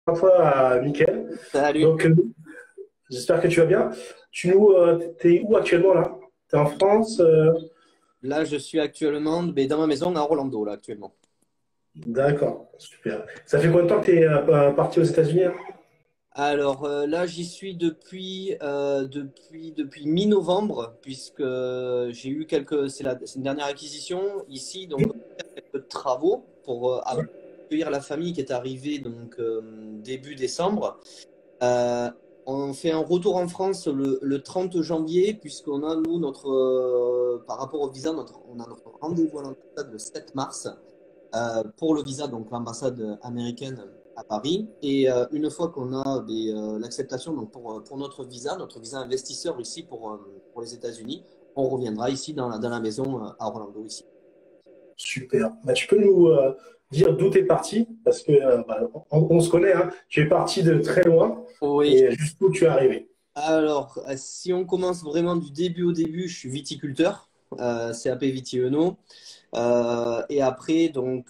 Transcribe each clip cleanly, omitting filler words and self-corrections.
Fois, Mickaël. Salut. Donc, j'espère que tu vas bien. T'es où actuellement là? T'es en France? Là, je suis actuellement dans ma maison à Orlando, là, actuellement. D'accord, super. Ça fait combien de temps que t'es parti aux États-Unis, hein? Alors là, j'y suis depuis mi-novembre, puisque j'ai eu c'est une dernière acquisition ici, donc on va faire quelques travaux pour accueillir la famille qui est arrivée donc début décembre. Euh, on fait un retour en France le 30 janvier, puisqu'on a, nous, par rapport au visa, on a notre rendez-vous à l'ambassade le 7 mars. Pour le visa, donc l'ambassade américaine à Paris. Et une fois qu'on a l'acceptation donc pour notre visa investisseur ici pour les États-Unis, on reviendra ici dans la maison à Orlando ici. Super. Bah, tu peux nous dire d'où t'es parti? Parce que on se connaît, hein. Tu es parti de très loin Oui. et jusqu'où tu es arrivé. Alors, si on commence vraiment du début au début, je suis viticulteur, CAP Viti-Eno. Et après, donc,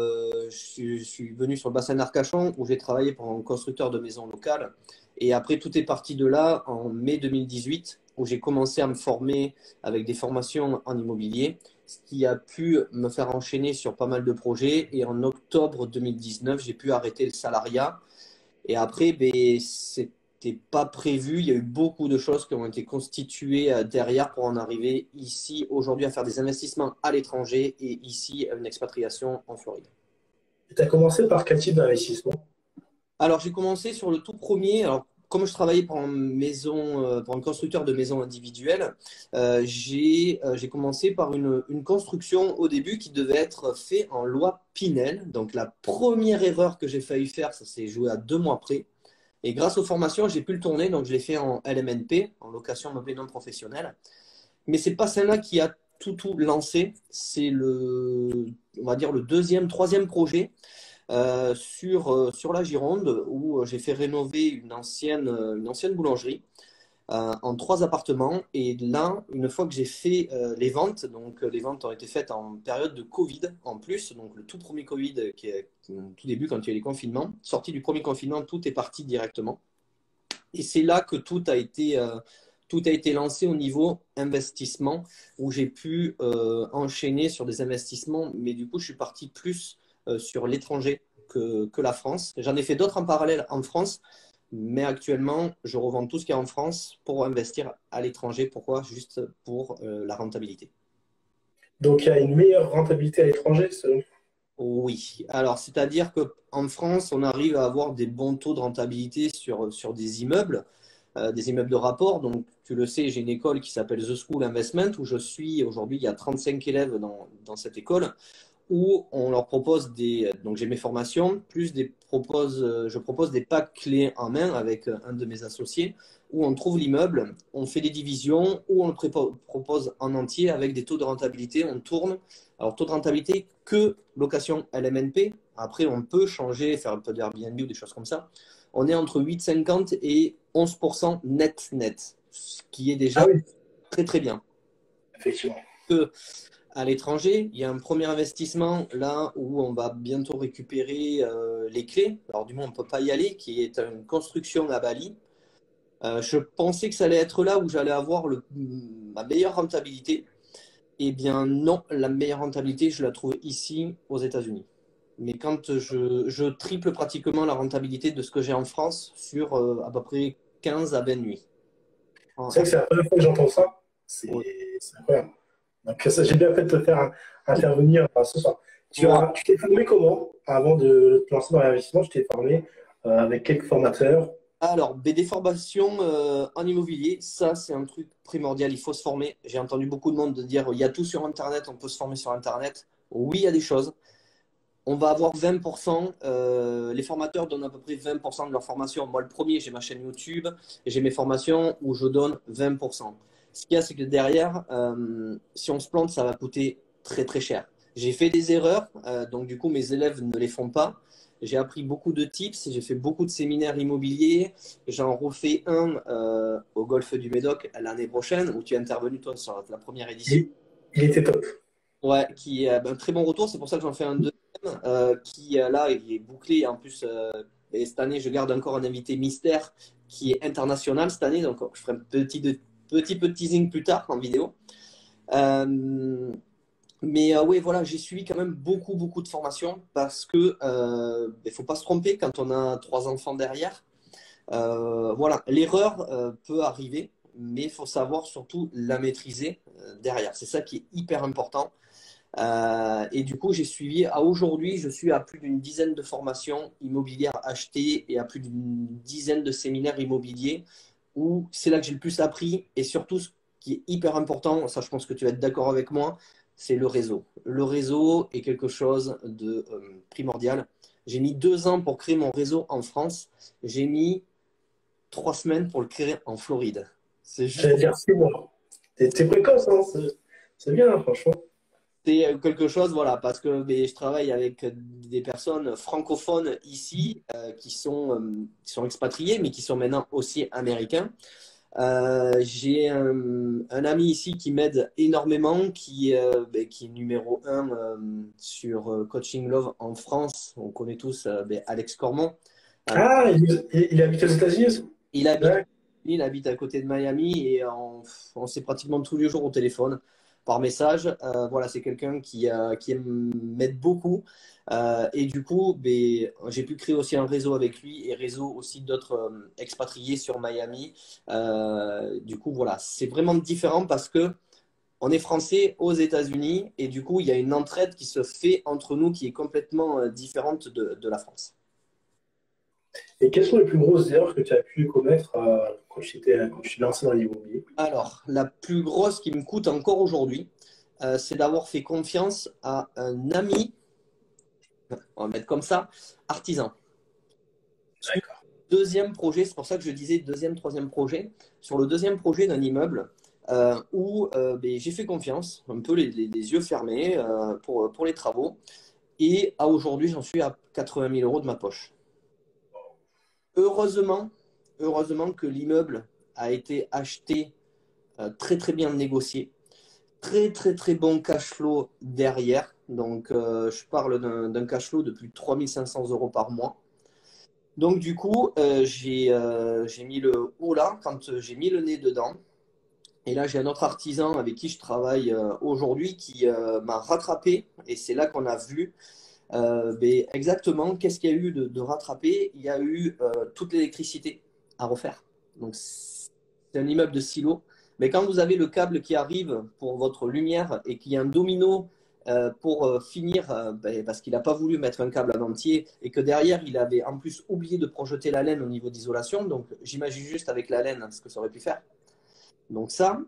je suis venu sur le bassin d'Arcachon où j'ai travaillé pour un constructeur de maisons locales. Et après, tout est parti de là en mai 2018 où j'ai commencé à me former avec des formations en immobilier, ce qui a pu me faire enchaîner sur pas mal de projets. Et en octobre 2019, j'ai pu arrêter le salariat et après, c'était pas prévu. Il y a eu beaucoup de choses qui ont été constituées derrière pour en arriver ici aujourd'hui à faire des investissements à l'étranger et ici une expatriation en Floride. Tu as commencé par quel type d'investissement? Alors, j'ai commencé sur le tout premier. Alors, comme je travaillais pour pour un constructeur de maisons individuelles, j'ai commencé par une construction au début qui devait être fait en loi Pinel. Donc, la première erreur que j'ai failli faire, ça s'est joué à 2 mois près. Et grâce aux formations, j'ai pu le tourner. Donc, je l'ai fait en LMNP, en location meublée non professionnelle. Mais c'est pas celle-là qui a tout lancé. C'est on va dire, le deuxième, troisième projet sur la Gironde où j'ai fait rénover une ancienne boulangerie en 3 appartements. Et là, une fois que j'ai fait les ventes, donc les ventes ont été faites en période de Covid en plus, donc le tout premier Covid au tout début quand il y a eu les confinements. Sorti du premier confinement, tout est parti directement. Et c'est là que tout a été lancé au niveau investissement, où j'ai pu enchaîner sur des investissements, mais du coup, je suis parti plus sur l'étranger que la France. J'en ai fait d'autres en parallèle en France, mais actuellement, je revends tout ce qu'il y a en France pour investir à l'étranger. Pourquoi? Juste pour la rentabilité. Donc, il y a une meilleure rentabilité à l'étranger, Oui, alors c'est-à-dire qu'en France, on arrive à avoir des bons taux de rentabilité sur des immeubles de rapport. Donc, tu le sais, j'ai une école qui s'appelle The School Investment où je suis aujourd'hui, il y a 35 élèves dans cette école où on leur propose donc j'ai mes formations, plus je propose des packs clés en main avec un de mes associés où on trouve l'immeuble, on fait des divisions, ou on le propose en entier avec des taux de rentabilité, on tourne. Alors, taux de rentabilité que location LMNP. Après, on peut changer, faire un peu d'Airbnb ou des choses comme ça. On est entre 8,50 et 11% net, ce qui est Ah déjà oui, très très bien. effectivement. Que à l'étranger, il y a un premier investissement là où on va bientôt récupérer les clés. Alors du moins, on ne peut pas y aller, qui est une construction à Bali. Je pensais que ça allait être là où j'allais avoir ma meilleure rentabilité. Eh bien non, la meilleure rentabilité, je la trouve ici aux États-Unis. Mais quand je triple pratiquement la rentabilité de ce que j'ai en France sur à peu près 15 à 20 nuits. C'est vrai que c'est la première fois que j'entends ça. Ouais. C'est incroyable. Donc, ça, j'ai bien fait de te faire intervenir ce soir. Ouais. Tu t'es formé comment avant de te lancer dans l'investissement? Tu t'es formé avec quelques formateurs. Alors, des formations en immobilier, ça c'est un truc primordial, il faut se former. J'ai entendu beaucoup de monde dire il y a tout sur Internet, on peut se former sur Internet. Oui, il y a des choses. On va avoir 20%, les formateurs donnent à peu près 20% de leur formation. Moi, le premier, j'ai ma chaîne YouTube et j'ai mes formations où je donne 20%. Ce qu'il y a, c'est que derrière, si on se plante, ça va coûter très très cher. J'ai fait des erreurs, donc du coup, mes élèves ne les font pas. J'ai appris beaucoup de tips, j'ai fait beaucoup de séminaires immobiliers. J'en refais un au Golfe du Médoc l'année prochaine, où tu es intervenu toi sur la première édition. Il, il était top. Ouais, qui est un très bon retour. C'est pour ça que j'en fais un deuxième qui là il est bouclé en plus. Et cette année, je garde encore un invité mystère qui est international cette année. Donc, je ferai un petit peu de teasing plus tard en vidéo. Mais oui, voilà, j'ai suivi quand même beaucoup de formations parce que il faut pas se tromper quand on a 3 enfants derrière. Voilà, l'erreur peut arriver, mais il faut savoir surtout la maîtriser derrière. C'est ça qui est hyper important. Et du coup, j'ai suivi, à aujourd'hui, je suis à plus d'une dizaine de formations immobilières achetées et à plus d'une dizaine de séminaires immobiliers où c'est là que j'ai le plus appris. Et surtout, ce qui est hyper important, ça je pense que tu vas être d'accord avec moi, c'est le réseau. Le réseau est quelque chose de primordial. J'ai mis 2 ans pour créer mon réseau en France. J'ai mis 3 semaines pour le créer en Floride. C'est juste J'allais dire 6 mois. T'es précoce, hein, c'est bien, hein, franchement. c'est quelque chose, voilà, parce que je travaille avec des personnes francophones ici qui sont expatriés, mais qui sont maintenant aussi américains. J'ai un ami ici qui m'aide énormément, qui est numéro un sur Coaching Love en France. On connaît tous Alex Cormon. Euh, Ah, il habite aux États-Unis aussi? il habite, Ouais. il habite à côté de Miami et on s'est pratiquement tous les jours au téléphone par message. Voilà, c'est quelqu'un qui m'aide beaucoup. Et du coup, j'ai pu créer aussi un réseau avec lui et réseau aussi d'autres expatriés sur Miami. Du coup, voilà, c'est vraiment différent parce que on est français aux États-Unis et du coup, il y a une entraide qui se fait entre nous qui est complètement différente de la France. Et quelles sont les plus grosses erreurs que tu as pu commettre quand tu t'es lancé dans l'immobilier? Alors, la plus grosse qui me coûte encore aujourd'hui, c'est d'avoir fait confiance à un ami, on va mettre comme ça, artisan. Sur D'accord. le deuxième projet, c'est pour ça que je disais deuxième, troisième projet, sur le deuxième projet d'un immeuble où j'ai fait confiance, un peu les yeux fermés pour les travaux. Et à aujourd'hui, j'en suis à 80 000 euros de ma poche. Heureusement, heureusement que l'immeuble a été acheté très bien négocié. Très bon cash flow derrière. Donc, je parle d'un cash flow de plus de 3 500 euros par mois. Donc, du coup, j'ai mis le haut là quand j'ai mis le nez dedans. Et là, j'ai un autre artisan avec qui je travaille aujourd'hui qui m'a rattrapé. Et c'est là qu'on a vu exactement qu'est-ce qu'il y a eu de rattrapé. Il y a eu toute l'électricité à refaire. Donc, c'est un immeuble de silo. Mais quand vous avez le câble qui arrive pour votre lumière et qu'il y a un domino pour finir, parce qu'il n'a pas voulu mettre un câble en entier et que derrière, il avait en plus oublié de projeter la laine au niveau d'isolation. Donc, j'imagine juste avec la laine ce que ça aurait pu faire. Donc, ça,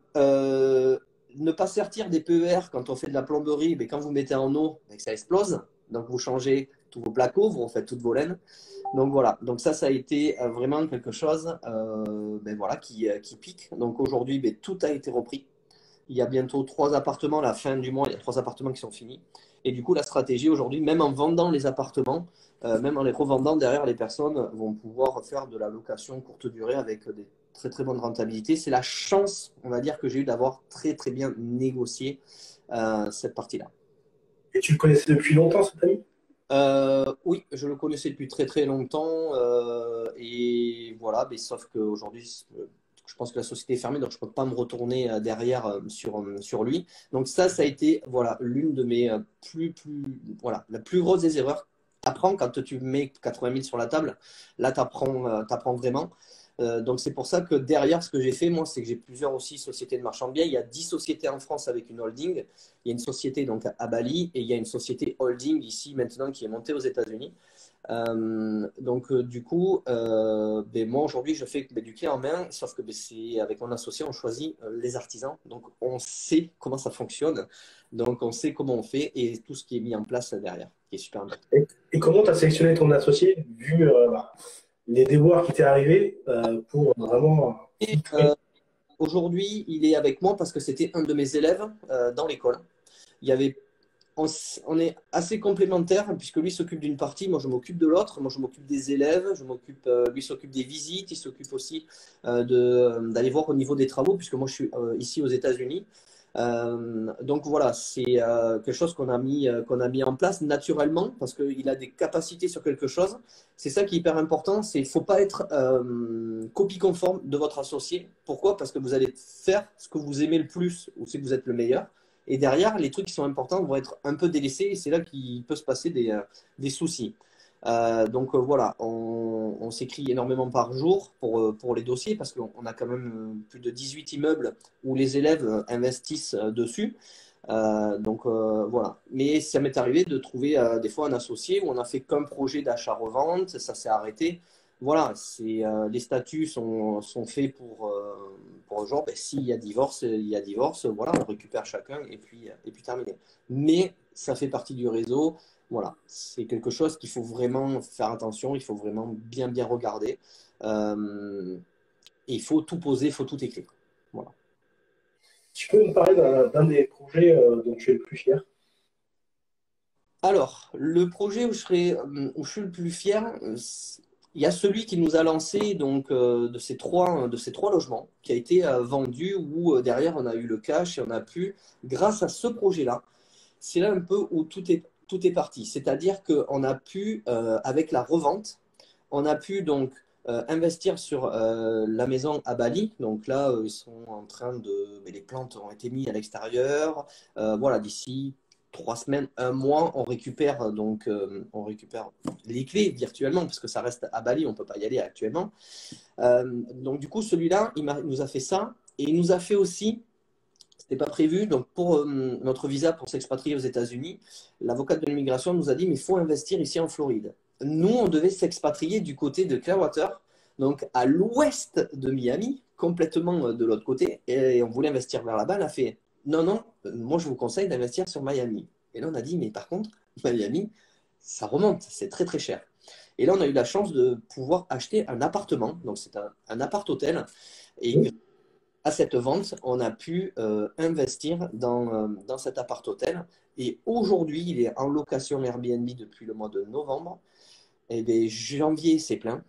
ne pas sortir des PER quand on fait de la plomberie, mais quand vous mettez en eau, ça explose. Donc, vous changez tous vos placos, vous refaites toutes vos laines. Donc voilà, donc ça a été vraiment quelque chose voilà, qui pique. Donc aujourd'hui, tout a été repris. Il y a bientôt 3 appartements, à la fin du mois, il y a 3 appartements qui sont finis. Et du coup, la stratégie aujourd'hui, même en vendant les appartements, même en les revendant, derrière, les personnes vont pouvoir faire de la location courte durée avec des très bonnes rentabilités. C'est la chance, on va dire, que j'ai eu d'avoir très bien négocié cette partie-là. Et tu le connaissais depuis longtemps, cet ami? Oui, je le connaissais depuis très longtemps et voilà, mais sauf qu'aujourd'hui, je pense que la société est fermée, donc je ne peux pas me retourner derrière sur lui. Donc ça a été voilà l'une de mes voilà la plus grosse des erreurs. Apprends quand tu mets 80 000 sur la table, là tu apprends vraiment. Donc c'est pour ça que derrière, ce que j'ai fait, moi, c'est que j'ai plusieurs aussi sociétés de marchand de biens. Il y a 10 sociétés en France avec une holding. Il y a une société donc à Bali et il y a une société holding ici maintenant qui est montée aux États-Unis. Du coup, moi aujourd'hui, je fais du clé en main, sauf que c'est avec mon associé, on choisit les artisans. Donc on sait comment ça fonctionne. Donc on sait comment on fait et tout ce qui est mis en place derrière, qui est super bien. Et comment tu as sélectionné ton associé, vu les déboires qui t'est arrivé, pour vraiment Et, filtrer? aujourd'hui, il est avec moi parce que c'était un de mes élèves dans l'école. Il y avait on est assez complémentaires puisque lui s'occupe d'une partie, moi je m'occupe de l'autre, moi je m'occupe des élèves, lui s'occupe des visites, il s'occupe aussi d'aller voir au niveau des travaux puisque moi je suis ici aux États-Unis. Donc voilà, c'est quelque chose qu'on a mis en place naturellement parce qu'il a des capacités sur quelque chose. C'est ça qui est hyper important, c'est qu'il ne faut pas être copie conforme de votre associé. Pourquoi? Parce que vous allez faire ce que vous aimez le plus ou c'est que vous êtes le meilleur. Et derrière, les trucs qui sont importants vont être un peu délaissés et c'est là qu'il peut se passer des soucis. Voilà, on s'écrit énormément par jour pour les dossiers parce qu'on a quand même plus de 18 immeubles où les élèves investissent dessus. Voilà. Mais ça m'est arrivé de trouver des fois un associé où on a fait qu'un projet d'achat-revente, ça s'est arrêté. Voilà, les statuts sont faits pour genre, ben, s'il y a divorce, il y a divorce, voilà, on récupère chacun et puis terminé. Mais ça fait partie du réseau. Voilà, c'est quelque chose qu'il faut vraiment faire attention, il faut vraiment bien regarder. Et il faut tout poser, il faut tout écrire. Voilà. Tu peux me parler d'un des projets dont tu es le plus fier? Alors, le projet où je suis le plus fier, il y a celui qui nous a lancé donc de ces trois logements qui a été vendu où derrière on a eu le cash et on a pu, grâce à ce projet-là, c'est là un peu où tout est parti. C'est-à-dire qu'on a pu, avec la revente, on a pu donc investir sur la maison à Bali. Donc là, ils sont en train de. Mais les plantes ont été mises à l'extérieur. Voilà, d'ici 3 semaines, un mois, on récupère les clés virtuellement parce que ça reste à Bali, on ne peut pas y aller actuellement. Donc du coup, celui-là, il nous a fait ça et il nous a fait aussi. C'était pas prévu. Donc, pour notre visa pour s'expatrier aux États-Unis, l'avocate de l'immigration nous a dit, mais il faut investir ici en Floride. Nous, on devait s'expatrier du côté de Clearwater, donc à l'ouest de Miami, complètement de l'autre côté, et on voulait investir vers là-bas. Elle a fait, non, non, moi, je vous conseille d'investir sur Miami. Et là, on a dit, mais par contre, Miami, ça remonte, c'est très, très cher. Et là, on a eu la chance de pouvoir acheter un appartement. Donc, c'est un appart-hôtel. Et Oui. à cette vente, on a pu investir dans cet appart-hôtel. Et aujourd'hui, il est en location Airbnb depuis le mois de novembre. Et bien, janvier, c'est plein.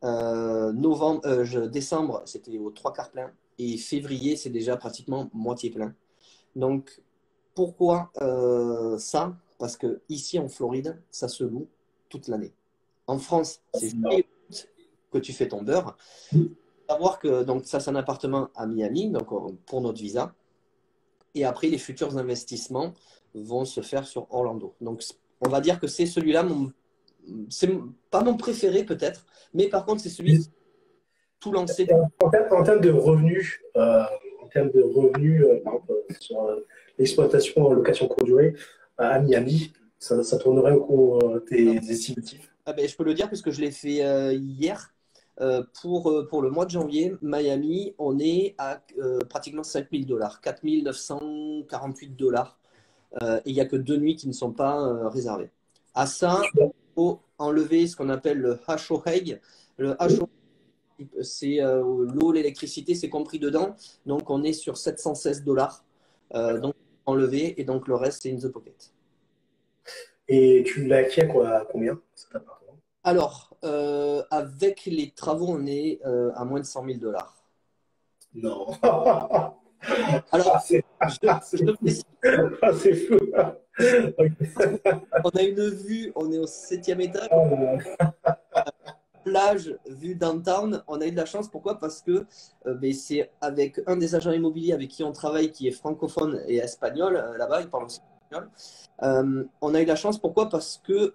Décembre, c'était aux trois quarts plein. Et février, c'est déjà pratiquement moitié plein. Donc, pourquoi ça? Parce que ici en Floride, ça se loue toute l'année. En France, c'est Non. juillet août que tu fais ton beurre. Savoir que donc ça, c'est un appartement à Miami, donc pour notre visa. Et après, les futurs investissements vont se faire sur Orlando. Donc, on va dire que c'est celui-là, c'est pas mon préféré peut-être, mais par contre, c'est celui qui a tout lancé. En termes de revenus, par exemple, sur l'exploitation en location courte durée à Miami, ça tournerait au cours tes estimatifs. Ah ben, je peux le dire puisque je l'ai fait hier. Pour le mois de janvier, Miami, on est à pratiquement 5 000 $, 4 948 $. Et il n'y a que 2 nuits qui ne sont pas réservées. À ça, il faut enlever ce qu'on appelle le HOA. Le HOA, c'est l'eau, l'électricité, c'est compris dedans. Donc, on est sur 716 $. Donc, enlever et donc le reste, c'est in the pocket. Et tu l'as acquis à quoi, à combien cet appartement? Alors, avec les travaux, on est à moins de 100 000 $. Non. Alors, Ah, c'est je précise, c'est fou. Ok. on a une vue, on est au septième étage, Ah, plage, vue downtown. On a eu de la chance, pourquoi? Parce que ben, c'est avec un des agents immobiliers avec qui on travaille, qui est francophone et espagnol, là-bas, il parle aussi espagnol. On a eu de la chance, pourquoi? Parce que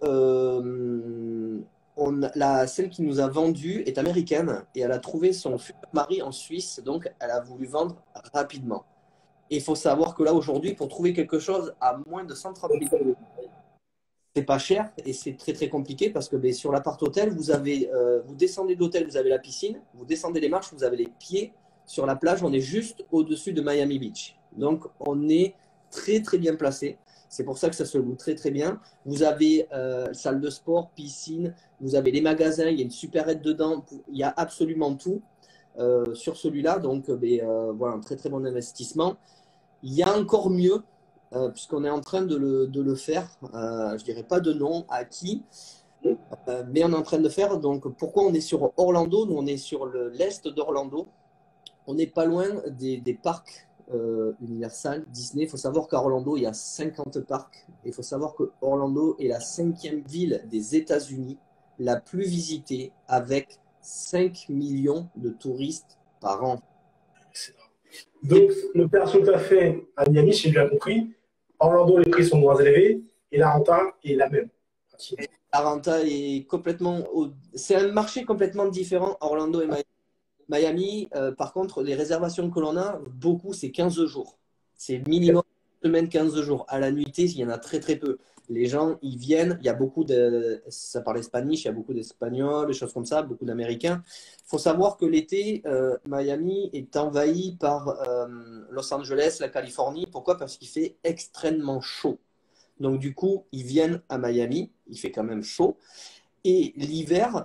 celle qui nous a vendu est américaine et elle a trouvé son futur mari en Suisse, donc elle a voulu vendre rapidement. Et il faut savoir que là, aujourd'hui, pour trouver quelque chose à moins de 130 000, c'est pas cher et c'est très très compliqué parce que ben, sur l'appart hôtel, vous descendez de l'hôtel, vous avez la piscine, vous descendez les marches, vous avez les pieds sur la plage, on est juste au-dessus de Miami Beach. Donc on est très très bien placé. C'est pour ça que ça se loue très très bien. Vous avez salle de sport, piscine, vous avez les magasins, il y a une supérette dedans, il y a absolument tout sur celui-là. Donc voilà, un très très bon investissement. Il y a encore mieux, puisqu'on est en train de le faire. Je dirais pas de nom à qui, mais on est en train de faire. Donc, pourquoi on est sur Orlando? Nous, on est sur l'est d'Orlando. On n'est pas loin des parcs Universal, Disney. Il faut savoir qu'à Orlando, il y a 50 parcs. Il faut savoir que Orlando est la cinquième ville des États-Unis la plus visitée avec 5 millions de touristes par an. Donc, le perso que tu as fait à Miami, si j'ai bien compris, Orlando, les prix sont moins élevés et la renta est la même. La renta est complètement. C'est un marché complètement différent, Orlando et Miami. Miami, par contre, les réservations que l'on a, beaucoup, c'est 15 jours. C'est minimum une semaine, 15 jours. À la nuitée, il y en a très très peu. Les gens, ils viennent, il y a beaucoup de. Ça parle espagnol, il y a beaucoup d'Espagnols, des choses comme ça, beaucoup d'Américains. Il faut savoir que l'été, Miami est envahi par Los Angeles, la Californie. Pourquoi? Parce qu'il fait extrêmement chaud. Donc, du coup, ils viennent à Miami, il fait quand même chaud. Et l'hiver,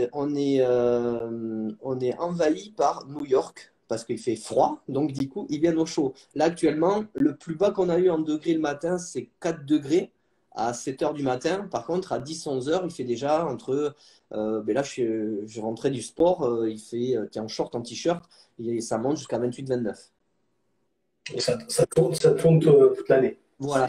on est envahi par New York parce qu'il fait froid. Donc, du coup, ils viennent au chaud. Là, actuellement, le plus bas qu'on a eu en degrés le matin, c'est 4 degrés à 7 heures du matin. Par contre, à 10-11 heures, il fait déjà entre. Ben là, je rentrais du sport, tu es en short, en t-shirt, et ça monte jusqu'à 28-29. Ça tourne toute l'année. Voilà.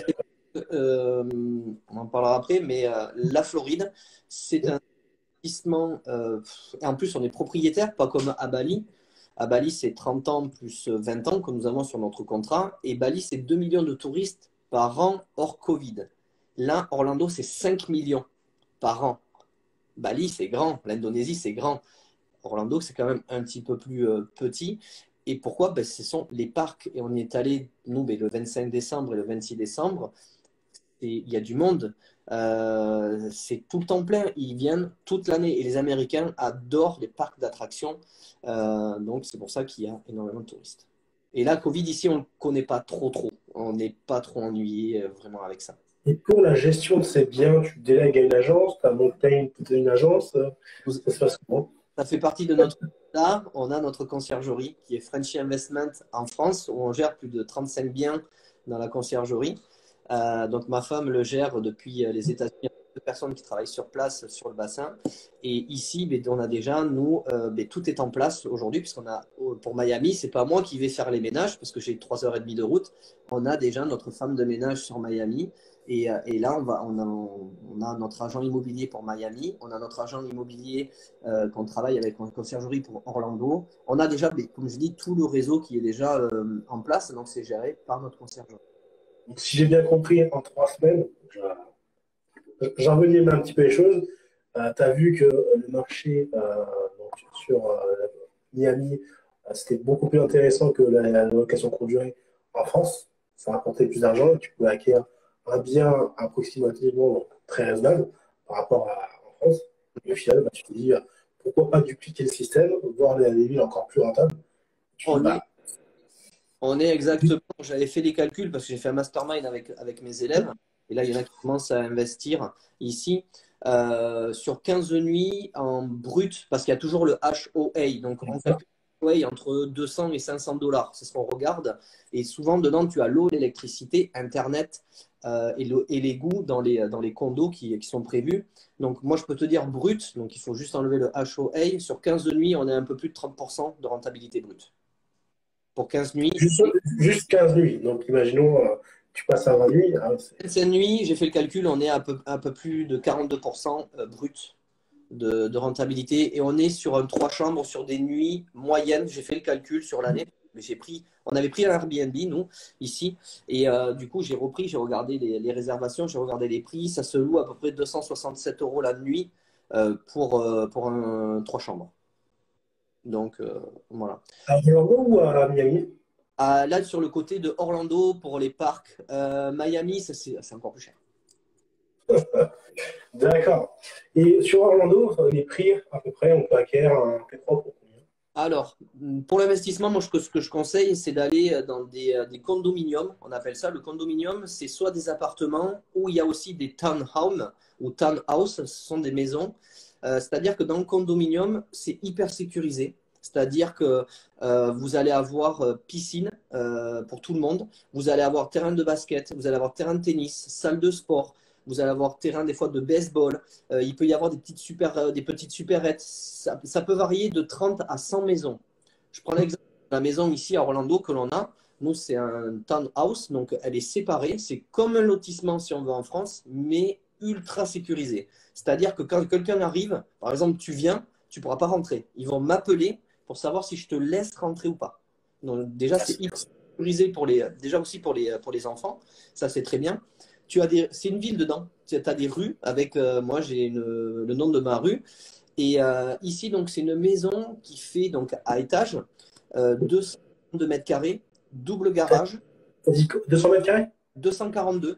On en parlera après, mais la Floride, c'est un investissement. Et en plus, on est propriétaire, pas comme à Bali. À Bali, c'est 30 ans plus 20 ans que nous avons sur notre contrat. Et Bali, c'est 2 millions de touristes par an hors Covid. Là, Orlando, c'est 5 millions par an. Bali, c'est grand. L'Indonésie, c'est grand. Orlando, c'est quand même un petit peu plus petit. Et pourquoi? Ben, ce sont les parcs. Et on y est allé, nous, ben, le 25 décembre et le 26 décembre. Il y a du monde. C'est tout le temps plein. Ils viennent toute l'année. Et les Américains adorent les parcs d'attractions. Donc, c'est pour ça qu'il y a énormément de touristes. Et là, Covid, ici, on ne connaît pas trop, trop. On n'est pas trop ennuyé vraiment avec ça. Et pour la gestion de ces biens, tu délègues à une agence, tu as monté une agence, ça se passe comment? Ça fait partie de notre. Là, on a notre conciergerie qui est Frenchy Investment en France, où on gère plus de 35 biens dans la conciergerie. Donc, ma femme le gère depuis les États-Unis. Il y a deux personnes qui travaillent sur place, sur le bassin. Et ici, ben, on a déjà, nous, ben, tout est en place aujourd'hui, puisqu'on a, pour Miami, c'est pas moi qui vais faire les ménages, parce que j'ai 3h30 de route. On a déjà notre femme de ménage sur Miami. Et là, on a notre agent immobilier pour Miami. On a notre agent immobilier qu'on travaille avec en conciergerie pour Orlando. On a déjà, ben, comme je dis, tout le réseau qui est déjà en place. Donc, c'est géré par notre conciergerie. Donc, si j'ai bien compris, en 3 semaines, j'envenime un petit peu les choses. Tu as vu que le marché donc sur Miami, c'était beaucoup plus intéressant que la location courte durée en France. Ça rapportait plus d'argent et tu pouvais acquérir un bien approximativement donc, très raisonnable par rapport à en France. Et au final, bah, tu te dis pourquoi pas dupliquer le système, voir les villes encore plus rentables. Tu te dis, On est, bah, on est exactement. J'avais fait les calculs parce que j'ai fait un mastermind avec mes élèves. Et là, il y en a qui commencent à investir ici sur 15 nuits en brut, parce qu'il y a toujours le HOA. Donc, on calcule le HOA entre 200 et 500 dollars. C'est ce qu'on regarde. Et souvent, dedans, tu as l'eau, l'électricité, Internet et les goûts dans les condos qui sont prévus. Donc, moi, je peux te dire brut. Donc, il faut juste enlever le HOA. Sur 15 nuits, on est un peu plus de 30% de rentabilité brute. Pour 15 nuits. juste, juste 15 nuits. Donc, imaginons, tu passes à 20 nuits. 25 nuits, j'ai fait le calcul, on est à un peu plus de 42% brut de rentabilité. Et on est sur un 3 chambres sur des nuits moyennes. J'ai fait le calcul sur l'année. Mais on avait pris un Airbnb, nous, ici. Et du coup, j'ai regardé les réservations, j'ai regardé les prix. Ça se loue à peu près 267 euros la nuit pour un 3 chambres. Donc, voilà. À Orlando ou à Miami? Là, sur le côté de Orlando, pour les parcs, Miami, c'est encore plus cher. D'accord. Et sur Orlando, les prix, à peu près, on peut acquérir un P3 pour combien? Alors, pour l'investissement, moi, ce que je conseille, c'est d'aller dans des condominiums. On appelle ça le condominium. C'est soit des appartements ou il y a aussi des townhomes ou townhouse. Ce sont des maisons. C'est-à-dire que dans le condominium, c'est hyper sécurisé. C'est-à-dire que vous allez avoir piscine pour tout le monde. Vous allez avoir terrain de basket. Vous allez avoir terrain de tennis, salle de sport. Vous allez avoir terrain des fois de baseball. Il peut y avoir des petites supérettes. Ça peut varier de 30 à 100 maisons. Je prends l'exemple de la maison ici à Orlando que l'on a. Nous, c'est un townhouse, donc elle est séparée. C'est comme un lotissement, si on veut, en France, mais ultra sécurisé. C'est-à-dire que quand quelqu'un arrive, par exemple, tu viens, tu ne pourras pas rentrer. Ils vont m'appeler pour savoir si je te laisse rentrer ou pas. Donc, déjà, c'est hyper sécurisé déjà aussi pour les enfants. Ça, c'est très bien. C'est une ville dedans. Tu as des rues avec, moi, j'ai le nom de ma rue. Et ici, donc, c'est une maison qui fait donc à étage 202 mètres carrés, double garage, T'as dit 200 mètres carrés? 242,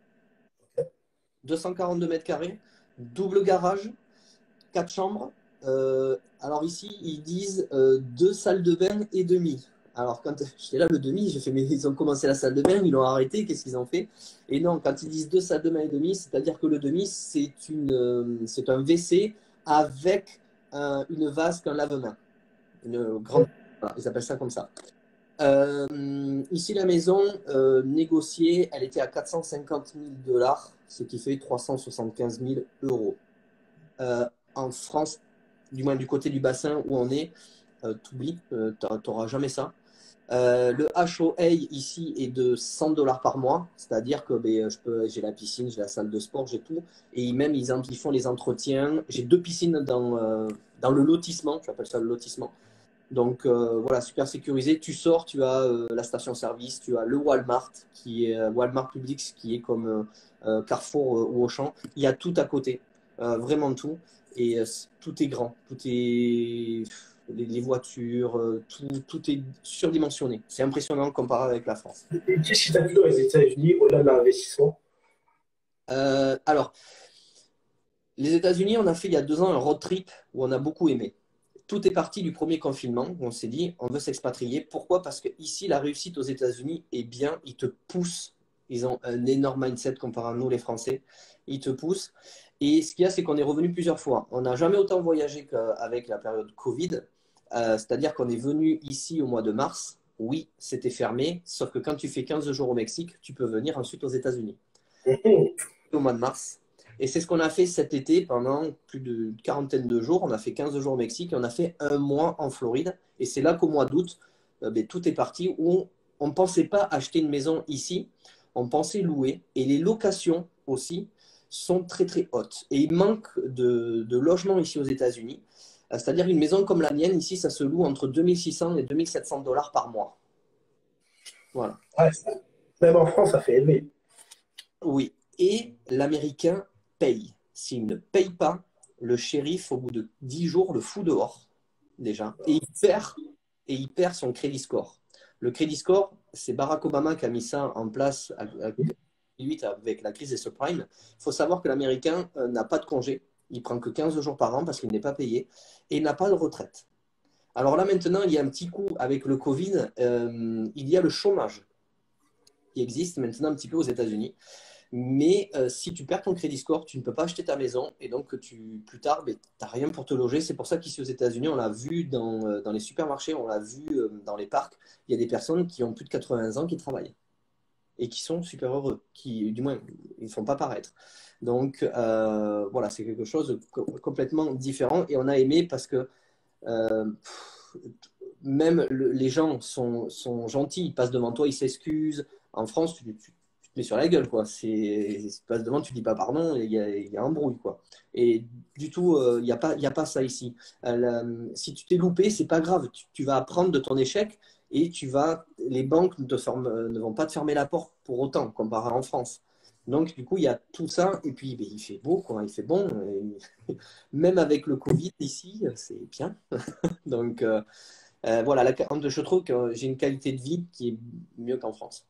242 mètres carrés, double garage, quatre chambres. Alors ici, ils disent deux salles de bain et demi. Alors quand j'étais là le demi, j'ai fait mais ils ont commencé la salle de bain, ils l'ont arrêté, qu'est-ce qu'ils ont fait? Et non, quand ils disent deux salles de bain et demi, c'est-à-dire que le demi c'est un WC avec une vasque, un lave-main, une grande, voilà, ils appellent ça comme ça. Ici la maison négociée, elle était à 450 000 dollars, ce qui fait 375 000 euros. En France, du moins du côté du bassin où on est, t'oublies, t'auras jamais ça. Le HOA ici est de 100 dollars par mois, c'est-à-dire que ben, j'ai la piscine, j'ai la salle de sport, j'ai tout. Et même ils font les entretiens. J'ai deux piscines dans le lotissement, j'appelle ça le lotissement. Donc voilà, super sécurisé. Tu sors, tu as la station-service, tu as le Walmart, qui est Walmart Publix, qui est comme Carrefour ou Auchan. Il y a tout à côté, vraiment tout. Et tout est grand, tout est les voitures, tout est surdimensionné. C'est impressionnant comparé avec la France. Et qu'est-ce qui t'a plu dans les États-Unis au-delà de l'investissement? Alors, les États-Unis, on a fait il y a 2 ans un road trip où on a beaucoup aimé. Tout est parti du premier confinement où on s'est dit on veut s'expatrier. Pourquoi? Parce que ici, la réussite aux États-Unis est bien. Ils te poussent. Ils ont un énorme mindset comparé à nous, les Français. Ils te poussent. Et ce qu'il y a, c'est qu'on est revenu plusieurs fois. On n'a jamais autant voyagé qu'avec la période Covid. C'est-à-dire qu'on est venu ici au mois de mars. Oui, c'était fermé. Sauf que quand tu fais 15 jours au Mexique, tu peux venir ensuite aux États-Unis au mois de mars. Et c'est ce qu'on a fait cet été pendant plus de quarantaine de jours. On a fait 15 jours au Mexique et on a fait un mois en Floride. Et c'est là qu'au mois d'août, tout est parti où on ne pensait pas acheter une maison ici, on pensait louer. Et les locations aussi sont très très hautes. Et il manque de logements ici aux États-Unis. C'est-à-dire une maison comme la mienne, ici, ça se loue entre 2600 et 2700 dollars par mois. Voilà. Ouais, même en France, ça fait élevé. Oui, et l'Américain paye. S'il ne paye pas, le shérif, au bout de 10 jours, le fout dehors, déjà. Et il perd son crédit score. Le crédit score, c'est Barack Obama qui a mis ça en place avec la crise des subprimes. Il faut savoir que l'Américain n'a pas de congé. Il prend que 15 jours par an parce qu'il n'est pas payé. Et il n'a pas de retraite. Alors là, maintenant, il y a un petit coup avec le Covid. Il y a le chômage qui existe maintenant un petit peu aux États-Unis. Mais si tu perds ton crédit score, tu ne peux pas acheter ta maison et donc plus tard, ben, tu n'as rien pour te loger. C'est pour ça qu'ici aux États-Unis, on l'a vu dans les supermarchés, on l'a vu dans les parcs, il y a des personnes qui ont plus de 80 ans qui travaillent et qui sont super heureux, qui du moins, ils ne font pas paraître. Donc voilà, c'est quelque chose de complètement différent et on a aimé parce que euh, même les gens sont gentils, ils passent devant toi, ils s'excusent. En France, tu te mets sur la gueule, quoi. Tu passes devant, tu dis pas pardon, et il y a embrouille, quoi. Et du tout, il y a pas ça ici. Si tu t'es loupé, c'est pas grave. Tu vas apprendre de ton échec et les banques ne vont pas te fermer la porte pour autant, comparé en France. Donc, du coup, il y a tout ça. Et puis, ben, il fait beau, quoi. Il fait bon. Même avec le Covid ici, c'est bien. Donc, voilà, je trouve que j'ai une qualité de vie qui est mieux qu'en France.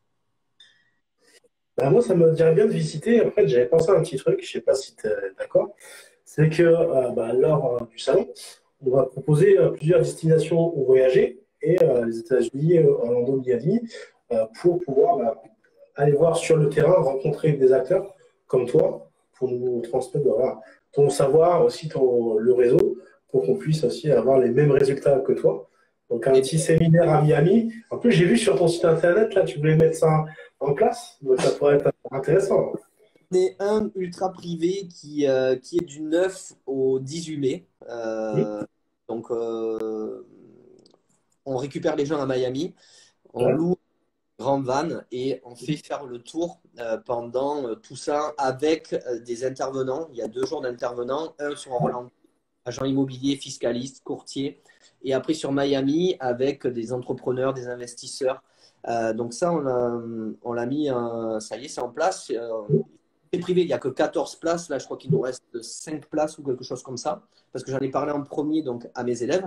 Bah, moi, ça me dirait bien de visiter. En fait, j'avais pensé à un petit truc, je sais pas si tu es d'accord. C'est que bah, lors du salon, on va proposer plusieurs destinations où voyager et les États-Unis, Orlando, Miami, pour pouvoir aller voir sur le terrain, rencontrer des acteurs comme toi, pour nous transmettre voilà, ton savoir, aussi le réseau, pour qu'on puisse aussi avoir les mêmes résultats que toi. Donc un Et petit séminaire à Miami. En plus, j'ai vu sur ton site internet, là, tu voulais mettre ça en place. Donc ça pourrait être intéressant. on est un ultra privé qui est du 9 au 18 mai. Oui. Donc, on récupère les gens à Miami. On Ouais. loue grand van et on fait faire le tour pendant tout ça avec des intervenants. Il y a 2 jours d'intervenants, un sur Orlando, agent immobilier, fiscaliste, courtier, et après sur Miami avec des entrepreneurs, des investisseurs. Donc ça, on l'a mis, ça y est, c'est en place. C'est privé, il n'y a que 14 places. Là, je crois qu'il nous reste 5 places ou quelque chose comme ça, parce que j'en ai parlé en premier donc, à mes élèves.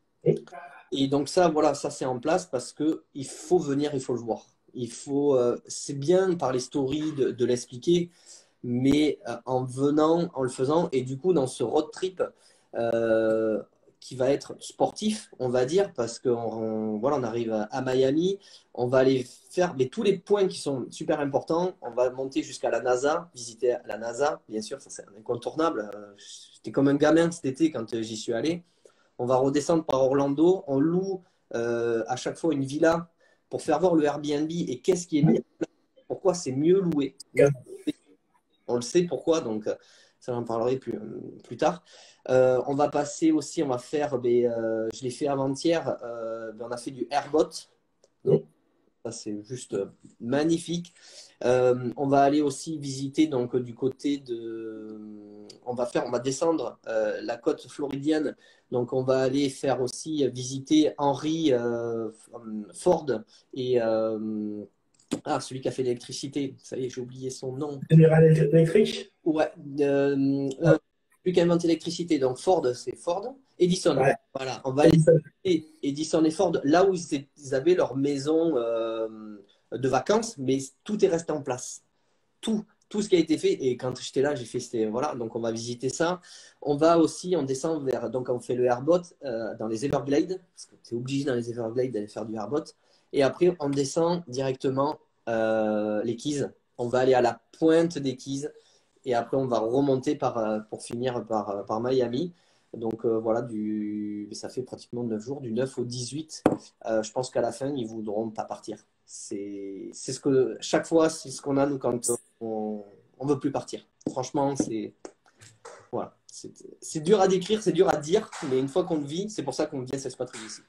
Et donc ça, voilà, ça c'est en place parce que il faut venir, il faut le voir. C'est bien par les stories de l'expliquer, mais en venant, en le faisant, et du coup dans ce road trip euh, qui va être sportif, on va dire, parce qu'on voilà, on arrive à Miami, on va aller faire mais tous les points qui sont super importants. On va monter jusqu'à la NASA, visiter la NASA, bien sûr, ça c'est un incontournable. J'étais comme un gamin cet été quand j'y suis allé. On va redescendre par Orlando, on loue à chaque fois une villa pour faire voir le Airbnb et qu'est-ce qui est mis en place, pourquoi c'est mieux loué. On le sait pourquoi, donc ça j'en parlerai plus tard. On va passer aussi, on va faire, je l'ai fait avant-hier, on a fait du airbot. Donc, ça c'est juste magnifique. On va aller aussi visiter donc du côté de, on va descendre la côte floridienne. Donc on va aller faire aussi visiter Henry Ford et celui qui a fait l'électricité. Ça y est, j'ai oublié son nom. General Electric. Ouais, celui qui a inventé l'électricité. Donc Ford, c'est Ford. Edison. Ouais. Voilà, on va aller visiter Edison et Ford là où ils avaient leur maison de vacances, mais tout est resté en place. Tout ce qui a été fait. Et quand j'étais là, j'ai fait, voilà, donc on va visiter ça. On va aussi, on descend vers, donc on fait le airbot dans les Everglades, parce que tu es obligé dans les Everglades d'aller faire du airbot. Et après, on descend directement les Keys. On va aller à la pointe des Keys. Et après, on va remonter pour finir par Miami. Donc voilà, ça fait pratiquement 9 jours, du 9 au 18. Je pense qu'à la fin, ils ne voudront pas partir. Chaque fois, c'est ce qu'on a, nous, quand on ne veut plus partir. Franchement, voilà, c'est dur à décrire, c'est dur à dire, mais une fois qu'on le vit, c'est pour ça qu'on vient s'expatrier ici.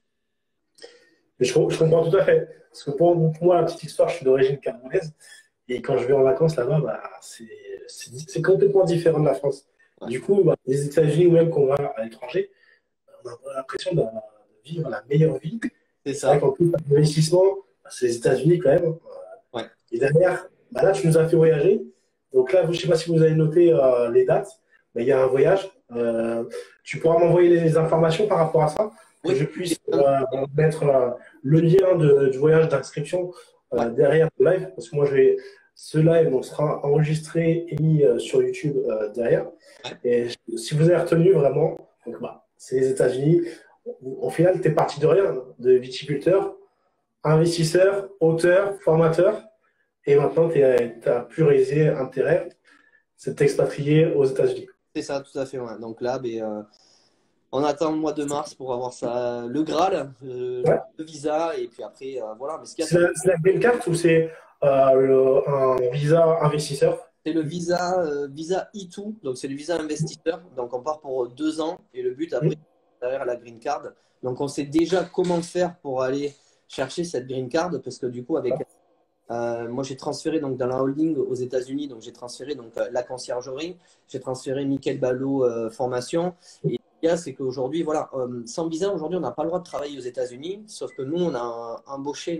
Mais je comprends tout à fait. Parce que pour moi, la petite histoire, je suis d'origine camerounaise. Et quand je vais en vacances là-bas, bah, c'est complètement différent de la France. Ouais. Du coup, bah, les États-Unis ou même qu'on va à l'étranger, on a l'impression de vivre la meilleure vie. C'est C'est vrai ça. qu'en plus, l'investissement, bah, c'est les États-Unis quand même. Ouais. Et derrière, bah, là, tu nous as fait voyager. Donc là, je ne sais pas si vous avez noté les dates, mais il y a un voyage. Tu pourras m'envoyer les informations par rapport à ça, que Oui. je puisse mettre le lien du voyage d'inscription Ouais. derrière le live, parce que moi, ce live donc, sera enregistré et mis sur YouTube derrière. Ouais. Et si vous avez retenu vraiment, donc, bah, c'est les États-Unis. Au final, tu es parti de rien, de viticulteur, investisseur, auteur, formateur. Et maintenant, tu as pu réaliser un de tes rêves, c'est de t'expatrier aux États-Unis. C'est ça, tout à fait. Ouais. Donc là, on attend le mois de mars pour avoir ça, le Graal, Ouais. le visa, et puis après, voilà. Mais C'est la green card ou c'est un visa investisseur? c'est le visa E2, donc c'est le visa investisseur. Donc on part pour 2 ans, et le but après, c'est derrière la green card. Donc on sait déjà comment faire pour aller chercher cette green card, parce que du coup, moi j'ai transféré donc, dans la holding aux États-Unis, donc j'ai transféré donc, la conciergerie, j'ai transféré Michael Ballot formation. Et ce qu'il y a, c'est qu'aujourd'hui, voilà, sans visa, aujourd'hui, on n'a pas le droit de travailler aux États-Unis, sauf que nous, on a embauché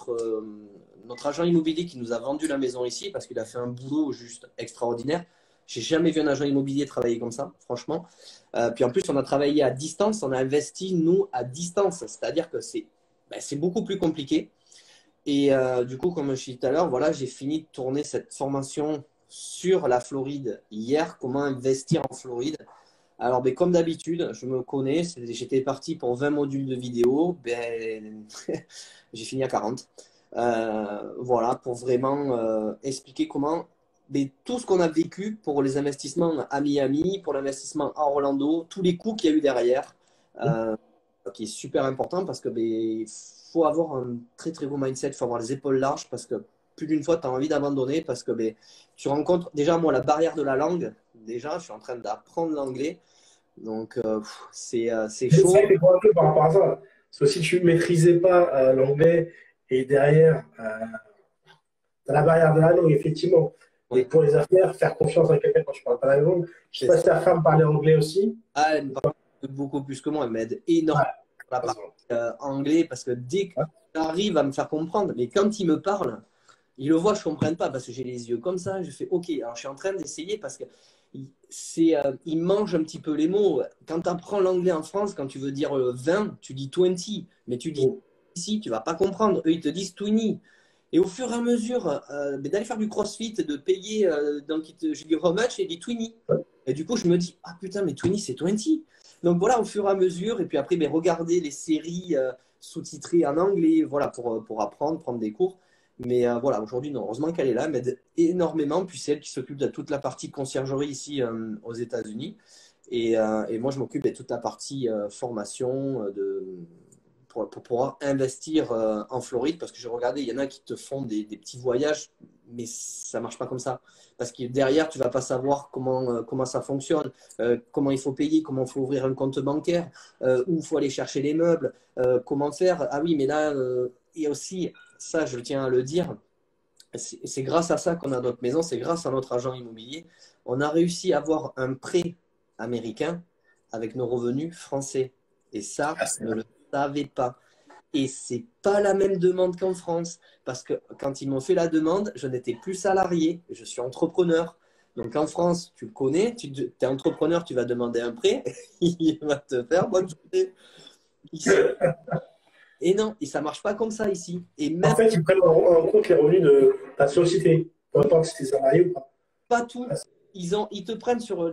notre agent immobilier qui nous a vendu la maison ici parce qu'il a fait un boulot juste extraordinaire. J'ai jamais vu un agent immobilier travailler comme ça, franchement. Puis en plus, on a travaillé à distance, on a investi, nous, à distance. C'est-à-dire que c'est beaucoup plus compliqué. Et du coup, comme je disais tout à l'heure, voilà, j'ai fini de tourner cette formation sur la Floride hier, comment investir en Floride. Alors, comme d'habitude, je me connais, j'étais parti pour 20 modules de vidéo, j'ai fini à 40. Voilà, pour vraiment expliquer comment tout ce qu'on a vécu pour les investissements à Miami, pour l'investissement à Orlando, tous les coûts qu'il y a eu derrière, qui est super important parce que faut avoir un très très beau mindset, il faut avoir les épaules larges parce que plus d'une fois, tu as envie d'abandonner parce que tu rencontres déjà, moi, la barrière de la langue. Déjà, je suis en train d'apprendre l'anglais. Donc, c'est C'est chaud. vrai que tu un peu par rapport à ça. Parce que si tu ne maîtrisais pas l'anglais Et derrière, tu as la barrière de la langue, effectivement. Et Ouais, pour les affaires, faire confiance à quelqu'un quand tu parles pas la langue. Je sais c'est pas ça. si ta femme parlait anglais aussi. Ah, elle me parle beaucoup plus que moi. Elle m'aide énormément Ouais, sur la partie heureusement. anglais parce que dès que Ouais. j'arrive à me faire comprendre, mais quand il me parle, il le voit, je ne comprends pas parce que j'ai les yeux comme ça. Je fais OK. Alors, je suis en train d'essayer parce que il mange un petit peu les mots. Quand tu apprends l'anglais en France, quand tu veux dire 20, tu dis 20. Mais tu dis Mm. ici, tu ne vas pas comprendre. Eux, ils te disent 20. Et au fur et à mesure d'aller faire du crossfit, de payer, donc je dis how much et il dit 20. Ouais. Et du coup, je me dis, ah putain, mais 20, c'est 20. Donc voilà, au fur et à mesure. Et puis après, ben, regarder les séries sous-titrées en anglais, voilà, pour apprendre, prendre des cours. Mais voilà, aujourd'hui, non, heureusement qu'elle est là, elle m'aide énormément. Puis c'est elle qui s'occupe de toute la partie conciergerie ici aux États-Unis. Et moi, je m'occupe de toute la partie formation pour pouvoir investir en Floride. Parce que j'ai regardé, il y en a qui te font des petits voyages, mais ça ne marche pas comme ça. Parce que derrière, tu ne vas pas savoir comment ça fonctionne, comment il faut payer, comment il faut ouvrir un compte bancaire, où il faut aller chercher les meubles, comment faire. Ah oui, mais là, et aussi, ça, je tiens à le dire, c'est grâce à ça qu'on a notre maison, c'est grâce à notre agent immobilier. On a réussi à avoir un prêt américain avec nos revenus français. Et ça, Ah, on ne le savait pas. Et c'est pas la même demande qu'en France. Parce que quand ils m'ont fait la demande, je n'étais plus salarié, je suis entrepreneur. Donc en France, tu le connais, tu es entrepreneur, tu vas demander un prêt, il va te faire bonne journée. Ici. Et non, et ça marche pas comme ça ici. Et en même fait, ils prennent en compte les revenus de ta société, peu importe si tu es salarié ou pas. pas tout. Ah, Ils te prennent sur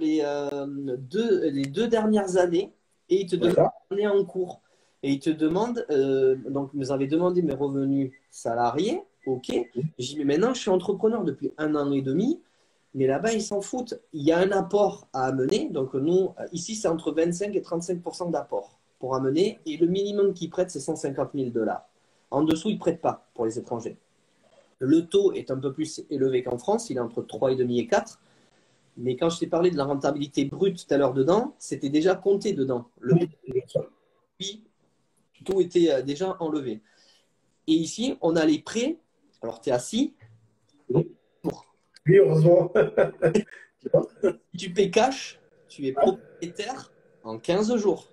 les deux dernières années et ils te demandent d'accord. l'année en cours. Et ils te demandent, donc vous avez demandé mes revenus salariés, ok. J'ai dit, mais maintenant je suis entrepreneur depuis 1 an et demi, mais là-bas ils s'en foutent. Il y a un apport à amener, donc nous, ici c'est entre 25 et 35% d'apport pour amener, et le minimum qu'ils prêtent c'est 150 000 $. En dessous, ils ne prêtent pas pour les étrangers. Le taux est un peu plus élevé qu'en France, il est entre 3,5 et 4. Mais quand je t'ai parlé de la rentabilité brute tout à l'heure dedans, c'était déjà compté dedans. Le Oui, bien sûr. prix, tout était déjà enlevé. Et ici, on a les prêts. Alors, tu es assis. Oui, oui, heureusement. Tu vois. Si tu paies cash, tu es Ouais. propriétaire en 15 jours.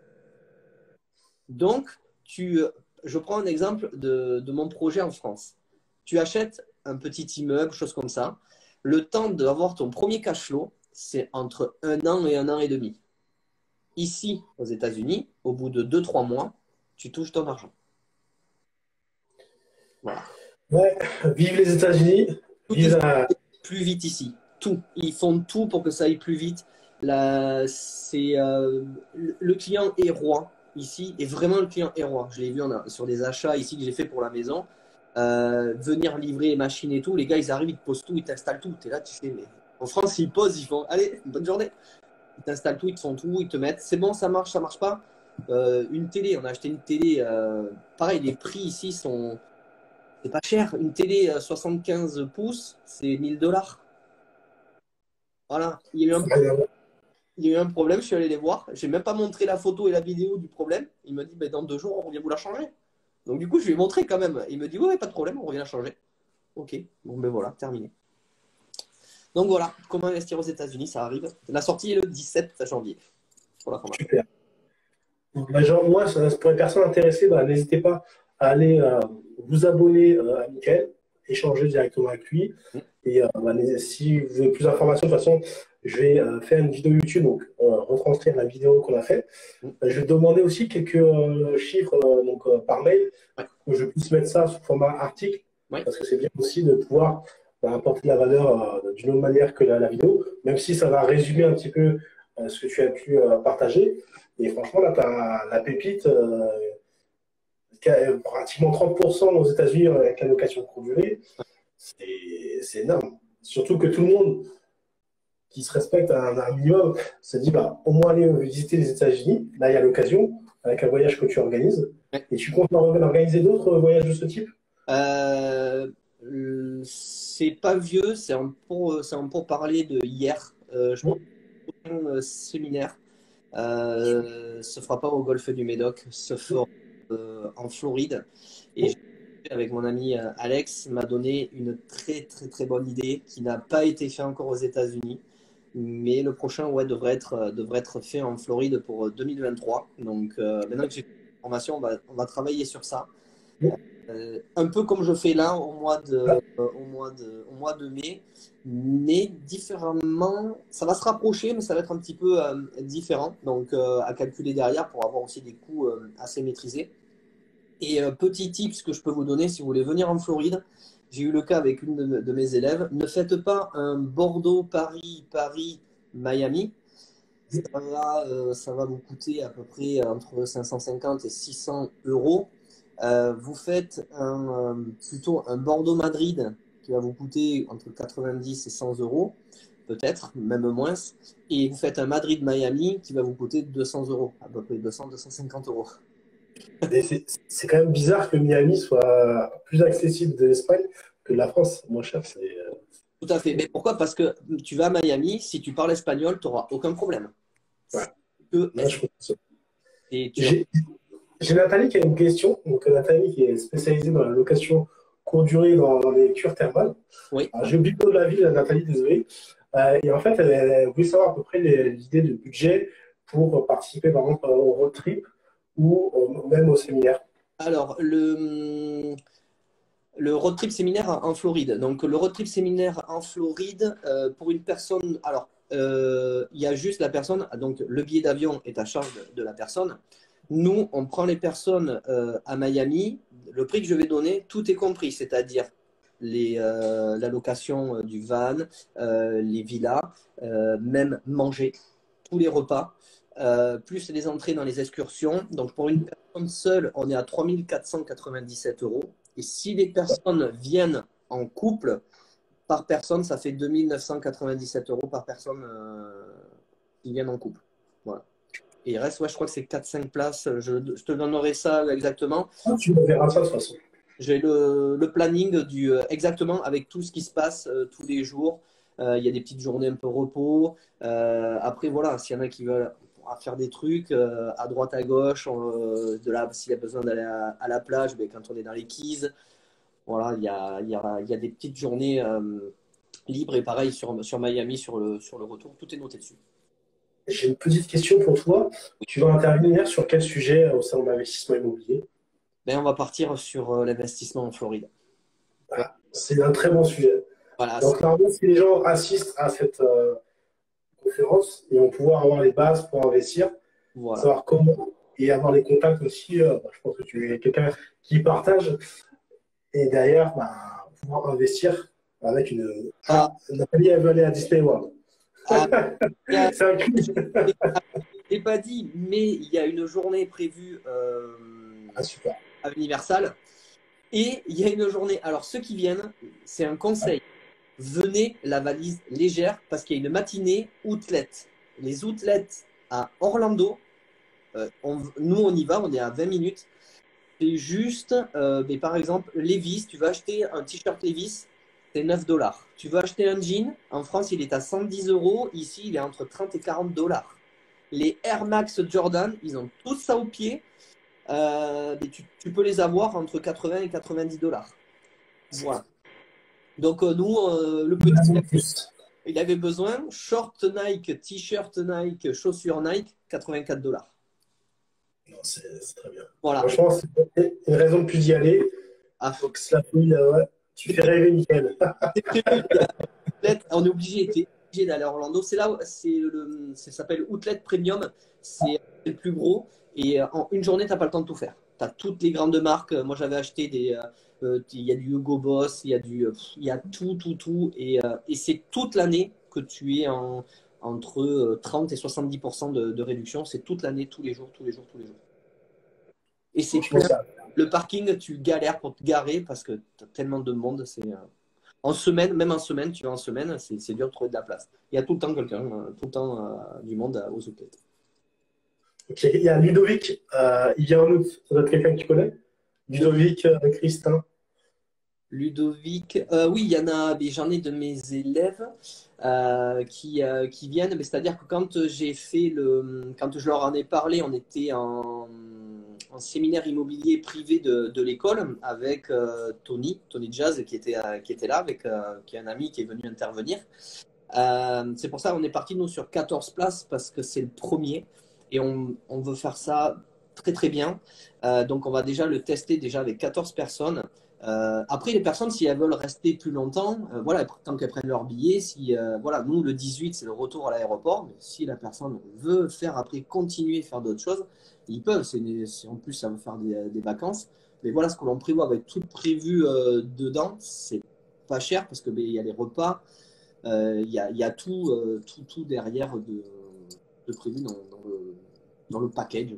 Donc, je prends un exemple de mon projet en France. Tu achètes un petit immeuble, chose comme ça. Le temps d'avoir ton premier cash flow, c'est entre 1 an et 1 an et demi. Ici, aux États-Unis, au bout de 2 3 mois, tu touches ton argent. Voilà. Ouais, vive les États-Unis, Tout est vive la... plus vite ici. Tout. Ils font tout pour que ça aille plus vite. Là, le client est roi ici, et vraiment le client est roi. Je l'ai vu sur des achats ici que j'ai fait pour la maison. Venir livrer les machines et tout, les gars ils arrivent, ils te posent tout, ils t'installent tout. Tu es là, tu fais, mais en France ils posent, ils font, allez, bonne journée. Ils t'installent tout, ils te font tout, ils te mettent, c'est bon, ça marche pas. Une télé, on a acheté une télé, pareil, les prix ici sont, c'est pas cher. Une télé 75 pouces, c'est 1000 $. Voilà. Il y a eu un problème, je suis allé les voir. J'ai même pas montré la photo et la vidéo du problème. Il m'a dit, ben, dans 2 jours, on revient vous la changer. Donc du coup, je lui ai montré quand même. Il me dit, ouais, pas de problème, on revient la changer. Ok, bon ben voilà, terminé. Donc voilà, comment investir aux États-Unis, ça arrive. La sortie est le 17 janvier. Pour la formation. Super. Donc, bah, genre, moi, pour les personnes intéressées, bah, n'hésitez pas à aller vous abonner à Mickaël, échanger directement avec lui. Et bah, si vous voulez plus d'informations, de toute façon, je vais faire une vidéo YouTube, donc retranscrire la vidéo qu'on a faite. Je vais demander aussi quelques chiffres par mail, Ouais, que je puisse mettre ça sous format article, ouais, parce que c'est bien aussi de pouvoir apporter de la valeur d'une autre manière que la vidéo, même si ça va résumer un petit peu ce que tu as pu partager. Et franchement, là, tu as la pépite, qui a pratiquement 30% aux États-Unis avec la location courte durée. C'est énorme. Surtout que tout le monde qui se respecte un minimum se dit bah, au moins aller visiter les États-Unis. Là, il y a l'occasion avec un voyage que tu organises. ouais. Et tu comptes organiser d'autres voyages de ce type? Euh, c'est pas vieux, c'est un pourparler de hier. Je pense un séminaire se fera pas au golfe du Médoc, se fera en Floride. Et avec mon ami Alex m'a donné une très très très bonne idée qui n'a pas été fait encore aux États-Unis. Mais le prochain ouais, devrait être fait en Floride pour 2023. Donc maintenant que j'ai fait la formation, on va travailler sur ça. Un peu comme je fais là au mois de mai, mais différemment. Ça va se rapprocher, mais ça va être un petit peu différent. Donc à calculer derrière pour avoir aussi des coûts assez maîtrisés. Et petit tips que je peux vous donner si vous voulez venir en Floride, j'ai eu le cas avec une de mes élèves. Ne faites pas un Bordeaux-Paris, Paris-Miami. Ça va vous coûter à peu près entre 550 et 600 euros. Vous faites plutôt un Bordeaux-Madrid qui va vous coûter entre 90 et 100 euros, peut-être, même moins. Et vous faites un Madrid-Miami qui va vous coûter 200 euros, à peu près 200-250 euros. Et c'est quand même bizarre que Miami soit plus accessible de l'Espagne que de la France. Moins cher, c'est. Tout à fait. Mais pourquoi? Parce que tu vas à Miami, si tu parles espagnol, tu n'auras aucun problème. Ouais. Que Moi, je trouve ça. et tu... J'ai Nathalie qui a une question. Donc, Nathalie qui est spécialisée dans la location courte durée dans les cures thermales. Oui. J'ai oublié le nom de la ville, Nathalie, désolé. Et en fait, elle voulait savoir à peu près l'idée de budget pour participer, par exemple, au road trip ou même au séminaire. Alors, le road trip séminaire en Floride. Donc, le road trip séminaire en Floride, pour une personne, alors, il y a juste la personne, donc le billet d'avion est à charge de la personne. Nous, on prend les personnes à Miami. Le prix que je vais donner, tout est compris, c'est-à-dire la location du van, les villas, même manger, tous les repas, plus les entrées dans les excursions. Donc, pour une personne seule, on est à 3 497 euros. Et si les personnes viennent en couple, par personne, ça fait 2 997 euros par personne qui viennent en couple. Voilà. Et il reste, ouais, je crois que c'est 4-5 places. Je te donnerai ça exactement. Ah, tu me verras ça de toute façon. J'ai le planning exactement avec tout ce qui se passe tous les jours. Il y a des petites journées un peu repos. Après, voilà, s'il y en a qui veulent faire des trucs à droite, à gauche, s'il y a besoin d'aller à la plage, ben, quand on est dans les Keys, voilà, il y a des petites journées libres. Et pareil sur Miami, sur le retour, tout est noté dessus. J'ai une petite question pour toi. Tu vas intervenir sur quel sujet au sein de l'investissement immobilier? Ben, on va partir sur l'investissement en Floride. Ah, c'est un très bon sujet. Voilà, Donc, normalement, si les gens assistent à cette conférence, ils vont pouvoir avoir les bases pour investir, voilà. savoir comment et avoir les contacts aussi. Je pense que tu es quelqu'un qui partage et derrière, pouvoir investir avec une. Ah, Nathalie, elle veut aller à Disney World. ah, C'est un quiz. je l'ai pas dit, mais il y a une journée prévue Ah, super. à Universal. Et il y a une journée. Alors, ceux qui viennent, c'est un conseil. Venez la valise légère parce qu'il y a une matinée outlet. Les outlets à Orlando, nous, on y va, on est à 20 minutes. C'est juste, mais par exemple, Levi's, tu vas acheter un t-shirt Levi's, c'est 9 dollars. Tu vas acheter un jean, en France, il est à 110 euros. Ici, il est entre 30 et 40 dollars. Les Air Max Jordan, ils ont tous ça au pied. Mais tu peux les avoir entre 80 et 90 dollars. Voilà. Donc, nous, le petit, il avait besoin short Nike, t-shirt Nike, chaussures Nike, 84 dollars. C'est très bien. Voilà. Franchement, c'est une raison de plus d'y aller. Ah, Donc, cela ouais. Tu fais rêver, Mickaël. on est obligé d'aller à Orlando. C'est là, ça s'appelle Outlet Premium. C'est le plus gros. Et en une journée, tu n'as pas le temps de tout faire. Tu as toutes les grandes marques. Moi, j'avais acheté il y a du Hugo Boss, il y a tout. Et c'est toute l'année que tu es entre 30 et 70% de réduction. C'est toute l'année, tous les jours. Et c'est plein. Le parking, tu galères pour te garer parce que tu as tellement de monde. En semaine, même en semaine, tu vas en semaine, c'est dur de trouver de la place. Il y a tout le temps quelqu'un, tout le temps du monde aux outlets. Ok, il y a Ludovic, il vient en août. Ça doit être quelqu'un que tu connais? Ludovic, Christin. Ludovic, oui, il y en a, mais j'en ai de mes élèves qui viennent. Mais c'est-à-dire que quand j'ai fait quand je leur en ai parlé, on un séminaire immobilier privé de l'école avec Tony Jazz qui était là, qui est un ami qui est venu intervenir. C'est pour ça qu'on est parti, nous, sur 14 places parce que c'est le premier et on veut faire ça très, très bien. Donc, on va déjà le tester déjà avec 14 personnes. Après, les personnes, si elles veulent rester plus longtemps, voilà, tant qu'elles prennent leur billet, si, voilà, nous, le 18, c'est le retour à l'aéroport. Mais si la personne veut faire après, continuer, faire d'autres choses, ils peuvent. En plus, ça va faire des vacances. Mais voilà ce que l'on prévoit avec tout prévu dedans. C'est pas cher parce que ben, il y a les repas. Il y a tout, tout derrière de prévu dans le package.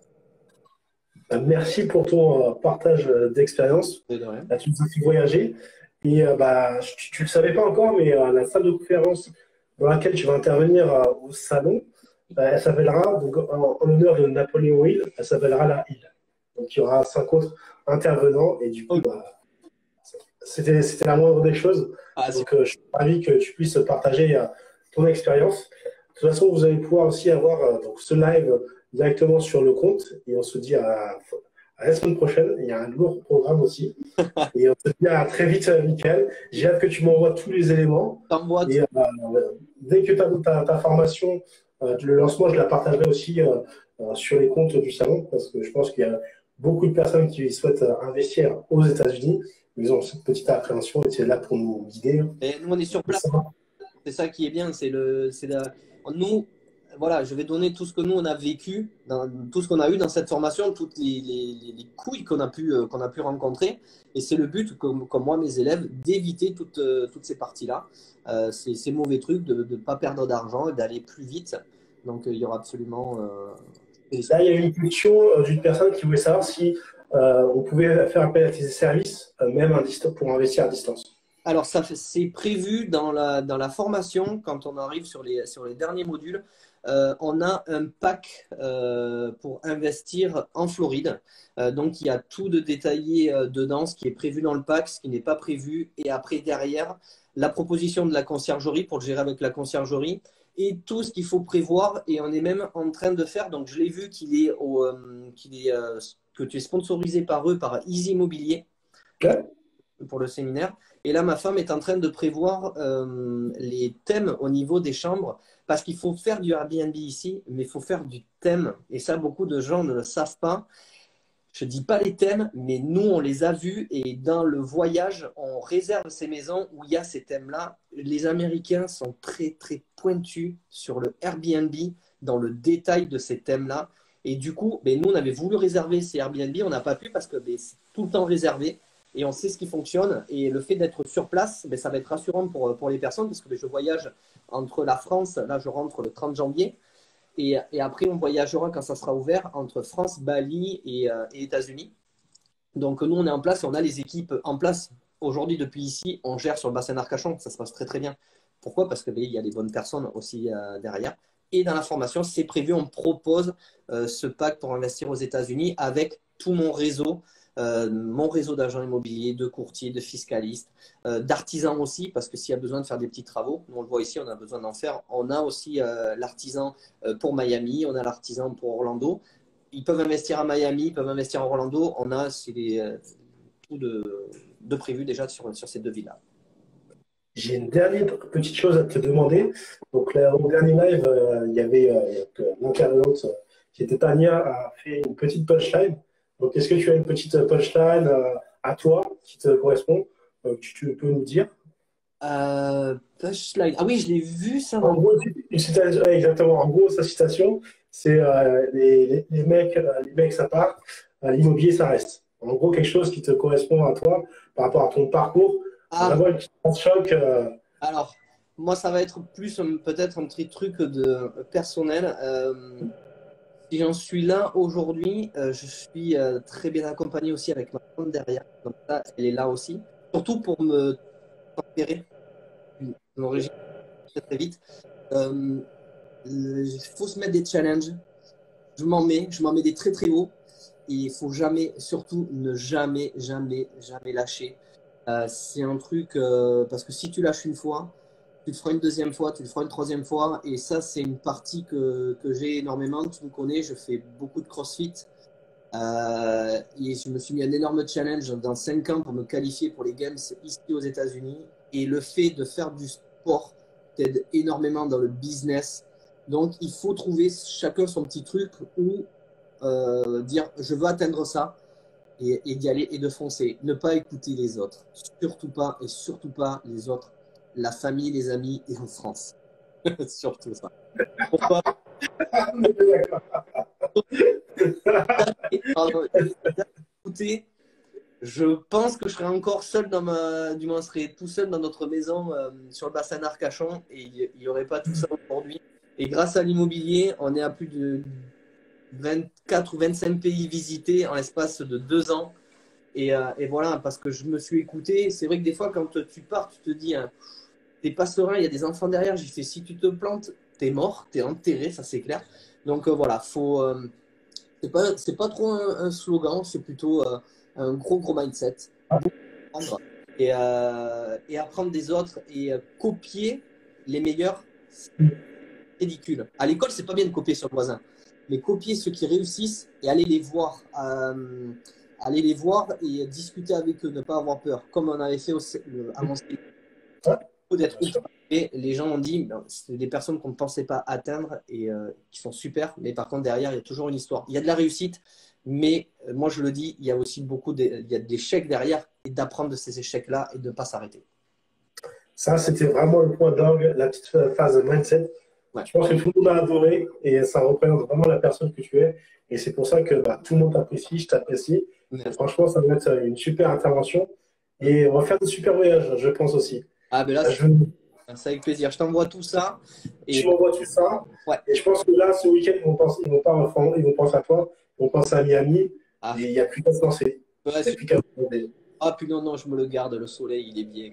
Merci pour ton partage d'expérience. De rien. Là, tu nous as fait voyager. Et tu ne le savais pas encore, mais la salle de conférence dans laquelle tu vas intervenir au salon, elle s'appellera, donc, en l'honneur de Napoléon Hill, elle s'appellera la Hill. Donc il y aura 5 autres intervenants. Et du coup, c'était la moindre des choses. Donc je suis ravi que tu puisses partager ton expérience. De toute façon, vous allez pouvoir aussi avoir donc, ce live directement sur le compte. Et on se dit à la semaine prochaine. Il y a un lourd programme aussi. Et on se dit à très vite, Mickaël. J'ai hâte que tu m'envoies tous les éléments. Et dès que tu as ta formation, le lancement, je la partagerai aussi sur les comptes du salon. Parce que je pense qu'il y a beaucoup de personnes qui souhaitent investir aux États-Unis. Ils ont cette petite appréhension et c'est là pour nous guider. Et nous, on est sur place. C'est ça qui est bien. Nous, voilà, je vais donner tout ce que nous, on a vécu, tout ce qu'on a eu dans cette formation, toutes les couilles qu'on a pu rencontrer. Et c'est le but, comme moi, mes élèves, d'éviter toutes ces parties-là. Ces mauvais trucs, de ne pas perdre d'argent et d'aller plus vite. Donc, il y aura absolument… Là, il y a une question d'une personne qui voulait savoir si on pouvait faire appel à tes services, même pour investir à distance. Alors, c'est prévu dans la formation, quand on arrive sur les derniers modules. On a un pack pour investir en Floride. Donc, il y a tout de détaillé dedans, ce qui est prévu dans le pack, ce qui n'est pas prévu. Et après, derrière, la proposition de la conciergerie pour le gérer avec la conciergerie et tout ce qu'il faut prévoir. Et on est même en train de faire, donc je l'ai vu que tu es sponsorisé par eux, par Easy Immobilier. Okay. Pour le séminaire. Et là, ma femme est en train de prévoir les thèmes au niveau des chambres parce qu'il faut faire du Airbnb ici, mais il faut faire du thème. Et ça, beaucoup de gens ne le savent pas. Je ne dis pas les thèmes, mais nous, on les a vus. Et dans le voyage, on réserve ces maisons où il y a ces thèmes-là. Les Américains sont très, très pointus sur le Airbnb, dans le détail de ces thèmes-là. Et du coup, nous, on avait voulu réserver ces Airbnb. On n'a pas pu parce que c'est tout le temps réservé. Et on sait ce qui fonctionne. Et le fait d'être sur place, ça va être rassurant pour les personnes parce que je voyage entre la France, là je rentre le 30 janvier, et après on voyagera quand ça sera ouvert entre France, Bali et États-Unis. Donc nous on est en place et on a les équipes en place. Aujourd'hui depuis ici, on gère sur le bassin d'Arcachon, ça se passe très très bien. Pourquoi? Parce qu'il y a les bonnes personnes aussi derrière. Et dans la formation, c'est prévu, on propose ce pack pour investir aux États-Unis avec tout mon réseau d'agents immobiliers, de courtiers, de fiscalistes, d'artisans aussi, parce que s'il y a besoin de faire des petits travaux, nous on le voit ici, on a besoin d'en faire. On a aussi l'artisan pour Miami, on a l'artisan pour Orlando. Ils peuvent investir à Miami, ils peuvent investir à Orlando. On a tout de prévu déjà sur ces deux villes-là. J'ai une dernière petite chose à te demander. Donc, là, au dernier live, il y avait l'intervenante qui était Tania, a fait une petite punchline. Donc, est-ce que tu as une petite punchline à toi qui te correspond, que tu peux nous dire? Punchline. Ah oui, je l'ai vu ça. En gros, une citation, exactement. En gros, sa citation, c'est les mecs, ça part, l'immobilier, ça reste. En gros, quelque chose qui te correspond à toi par rapport à ton parcours. Vraiment une petite choc. Alors, moi, ça va être plus peut-être un petit truc personnel. Si j'en suis là aujourd'hui, je suis très bien accompagné aussi avec ma femme derrière. Donc ça, elle est là aussi. Surtout pour me transférer mon régime très très vite. Il faut se mettre des challenges. Je m'en mets des très très hauts. Et il faut jamais, surtout ne jamais, jamais, jamais lâcher. C'est un truc, parce que si tu lâches une fois, tu le feras une deuxième fois, tu le feras une troisième fois. Et ça, c'est une partie que j'ai énormément. Tu me connais, je fais beaucoup de crossfit. Et je me suis mis un énorme challenge dans 5 ans pour me qualifier pour les Games ici aux États-Unis. Et le fait de faire du sport t'aide énormément dans le business. Donc, il faut trouver chacun son petit truc ou dire je veux atteindre ça et d'y aller et de foncer. Ne pas écouter les autres. Surtout pas et surtout pas les autres. La famille, les amis et en France. Surtout ça. Pourquoi écouter, je pense que je serais encore seul du moins, je serais tout seul dans notre maison sur le bassin d'Arcachon et il n'y aurait pas tout ça aujourd'hui. Et grâce à l'immobilier, on est à plus de 24 ou 25 pays visités en l'espace de 2 ans. Et voilà, parce que je me suis écouté. C'est vrai que des fois, quand tu pars, tu te dis, hein, t'es pas serein, il y a des enfants derrière. J'ai fait, si tu te plantes, t'es mort, t'es enterré, ça c'est clair. Donc voilà, c'est pas trop un slogan, c'est plutôt un gros mindset. Et apprendre des autres et copier les meilleurs, c'est ridicule. À l'école, c'est pas bien de copier sur le voisin, mais copier ceux qui réussissent et aller les voir et discuter avec eux, ne pas avoir peur, comme on avait fait à mon séminaire. D'être ultra. Et les gens ont dit, ben, c'est des personnes qu'on ne pensait pas atteindre et qui sont super, mais par contre derrière il y a toujours une histoire. Il y a de la réussite, mais moi je le dis, il y a aussi il y a d'échecs derrière et d'apprendre de ces échecs-là et de ne pas s'arrêter. Ça, c'était vraiment le point d'orgue, la petite phase mindset. Ouais. Je pense que tout le monde a adoré et ça représente vraiment la personne que tu es. Et c'est pour ça que tout le monde t'apprécie, je t'apprécie. Franchement, ça va être une super intervention et on va faire de super voyages, je pense aussi. Ah, ben là, c'est avec plaisir. Je t'envoie tout ça. Et tu m'envoies tout ça. Ouais. Et je pense que là, ce week-end, ils vont penser à toi, ils vont penser à Miami. Ah. Et il n'y a plus qu'à se lancer. Ouais, ah, puis non, je me le garde. Le soleil, il est bien.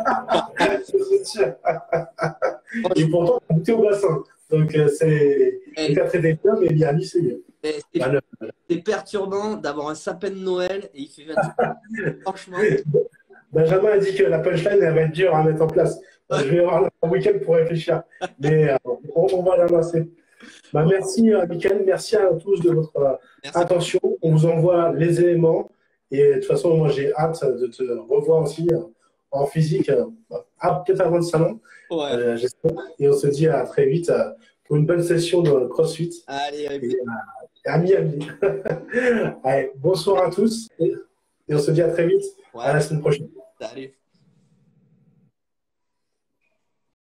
Et pourtant, tu es au bassin. Donc, c'est très bien, mais Miami, c'est mieux. C'est perturbant d'avoir un sapin de Noël et il fait 28. Franchement. Benjamin a dit que la punchline, elle va être dure à mettre en place. Je vais avoir un week-end pour réfléchir. Mais on va l'amasser. Merci, Mickaël. Merci à tous de votre attention. On vous envoie les éléments. Et de toute façon, moi, j'ai hâte de te revoir aussi en physique, peut-être avant le salon. Ouais. J'espère. Et on se dit à très vite pour une bonne session de CrossFit. Allez, à Miami. Allez, bonsoir à tous. Et on se dit à très vite. Ouais. À la semaine prochaine. Salut.